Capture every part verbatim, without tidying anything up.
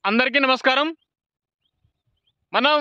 అందరికీ నమస్కారం. మనం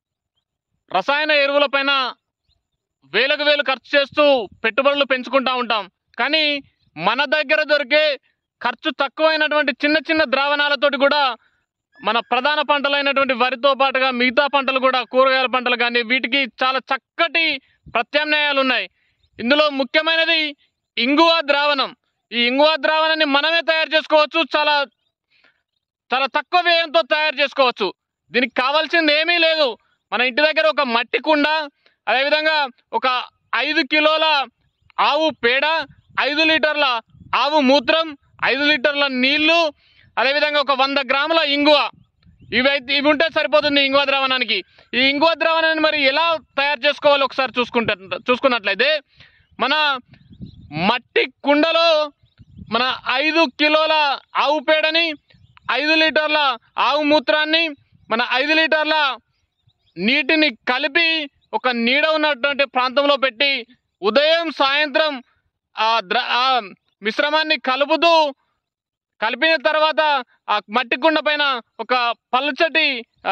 రసాయన ఎరువులపైన వేలకు వేలు ఖర్చు చేస్తూ పెట్టుబడులు పెంచుకుంటూ ఉంటాం. కానీ మన దగ్గర దొరికే ఖర్చు తక్కువైనటువంటి చిన్న చిన్న ద్రావణాలతోటి కూడా మన ప్రధాన పంటలైనటువంటి వరితో పాటుగా మిగతా పంటలు కూడా కూరగాయల పంటలు కానీ వీటికి చాలా చక్కటి ప్రత్యామ్నాయాలు ఉన్నాయి. ఇందులో ముఖ్యమైనది ఇంగువ ద్రావణం. ఈ ఇంగువ ద్రావణాన్ని మనమే తయారు చేసుకోవచ్చు. చాలా చాలా తక్కువ వ్యయంతో తయారు చేసుకోవచ్చు. దీనికి కావాల్సింది ఏమీ లేదు. మన ఇంటి దగ్గర ఒక మట్టి కుండ, అదేవిధంగా ఒక ఐదు కిలోల ఆవు పేడ, ఐదు లీటర్ల ఆవు మూత్రం, ఐదు లీటర్ల నీళ్లు, అదేవిధంగా ఒక వంద గ్రాముల ఇంగువ, ఇవి అయితే ఇవి ఉంటే సరిపోతుంది ఇంగువ ద్రావణానికి. ఈ ఇంగువ ద్రావణాన్ని మరి ఎలా తయారు చేసుకోవాలో ఒకసారి చూసుకుంటే చూసుకున్నట్లయితే మన మట్టి కుండలో మన ఐదు కిలోల ఆవు పేడని, ఐదు లీటర్ల ఆవు మూత్రాన్ని, మన ఐదు లీటర్ల నీటిని కలిపి ఒక నీడ ఉన్నటువంటి ప్రాంతంలో పెట్టి ఉదయం సాయంత్రం ఆ ద్ర ఆ మిశ్రమాన్ని కలుపుతూ కలిపిన తర్వాత ఆ మట్టి కుండ పైన ఒక పలుచటి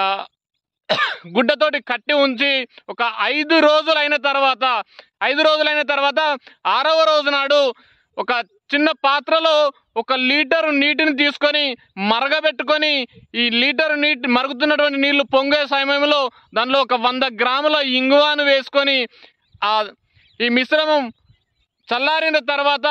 గుడ్డతోటి కట్టి ఉంచి ఒక ఐదు రోజులైన తర్వాత ఐదు రోజులైన తర్వాత ఆరవ రోజు నాడు ఒక చిన్న పాత్రలో ఒక లీటరు నీటిని తీసుకొని మరగబెట్టుకొని, ఈ లీటరు నీటి మరుగుతున్నటువంటి నీళ్లు పొంగే సమయంలో దానిలో ఒక వంద గ్రాముల ఇంగువను వేసుకొని ఆ ఈ మిశ్రమం చల్లారిన తర్వాత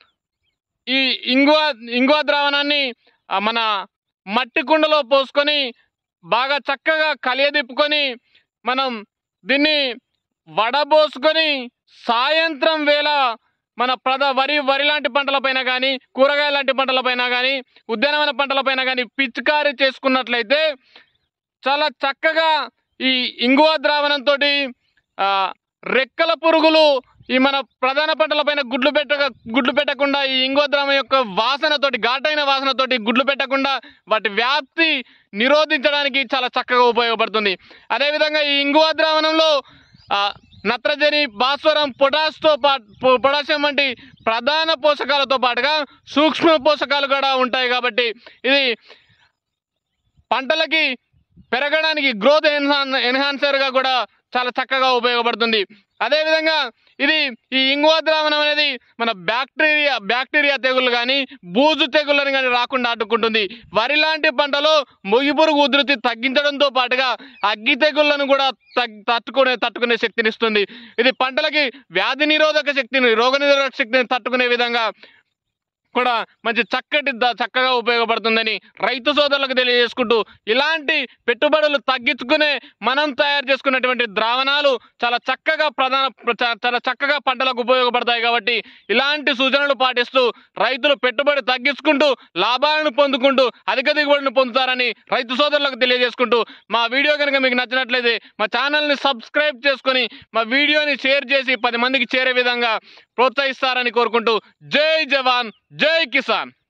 ఈ ఇంగువ ఇంగువ ద్రావణాన్ని మన మట్టి కుండలో పోసుకొని బాగా చక్కగా కలియదిప్పుకొని మనం దీన్ని వడబోసుకొని సాయంత్రం వేళ మన ప్రద వరి వరి లాంటి పంటలపైన కానీ కూరగాయ లాంటి పంటలపైన కానీ ఉద్యానవన పంటలపైన కానీ పిచికారీ చేసుకున్నట్లయితే చాలా చక్కగా ఈ ఇంగువ ద్రావణంతో రెక్కల పురుగులు ఈ మన ప్రధాన పంటలపైన గుడ్లు పెట్టక గుడ్లు పెట్టకుండా ఈ ఇంగువ ద్రావణం యొక్క వాసనతోటి ఘాటైన వాసనతోటి గుడ్లు పెట్టకుండా వాటి వ్యాప్తి నిరోధించడానికి చాలా చక్కగా ఉపయోగపడుతుంది. అదేవిధంగా ఈ ఇంగువ ద్రావణంలో నత్రజని, భాస్వరం, పొటాస్తో పాటు పొటాషియం వంటి ప్రధాన పోషకాలతో పాటుగా సూక్ష్మ పోషకాలు కూడా ఉంటాయి. కాబట్టి ఇది పంటలకి పెరగడానికి గ్రోత్ ఎన్హాన్ ఎన్హాన్సర్గా కూడా చాలా చక్కగా ఉపయోగపడుతుంది. అదేవిధంగా ఇది ఈ ఇంగువ ద్రావణం అనేది మన బ్యాక్టీరియా బ్యాక్టీరియా తెగుళ్ళు కానీ బూజు తెగుళ్ళని కానీ రాకుండా అడ్డుకుంటుంది. వరి లాంటి పంటలో మొగి పురుగు ఉధృతి తగ్గించడంతో పాటుగా అగ్గి తెగుళ్లను కూడా తట్టుకునే తట్టుకునే శక్తినిస్తుంది. ఇది పంటలకి వ్యాధి నిరోధక శక్తిని, రోగ నిరోధక శక్తిని తట్టుకునే విధంగా కూడా మంచి చక్కటి చక్కగా ఉపయోగపడుతుందని రైతు సోదరులకు తెలియజేసుకుంటూ, ఇలాంటి పెట్టుబడులు తగ్గించుకునే మనం తయారు చేసుకున్నటువంటి ద్రావణాలు చాలా చక్కగా ప్రధాన చాలా చక్కగా పంటలకు ఉపయోగపడతాయి. కాబట్టి ఇలాంటి సూచనలు పాటిస్తూ రైతులు పెట్టుబడి తగ్గించుకుంటూ లాభాలను పొందుకుంటూ అధిక దిగుబడిని పొందుతారని రైతు సోదరులకు తెలియజేసుకుంటూ, మా వీడియో కనుక మీకు నచ్చినట్లయితే మా ఛానల్ని సబ్స్క్రైబ్ చేసుకొని మా వీడియోని షేర్ చేసి పది మందికి చేరే విధంగా ప్రోత్సహిస్తారని కోరుకుంటూ, జై జవాన్, జై కిసాన్.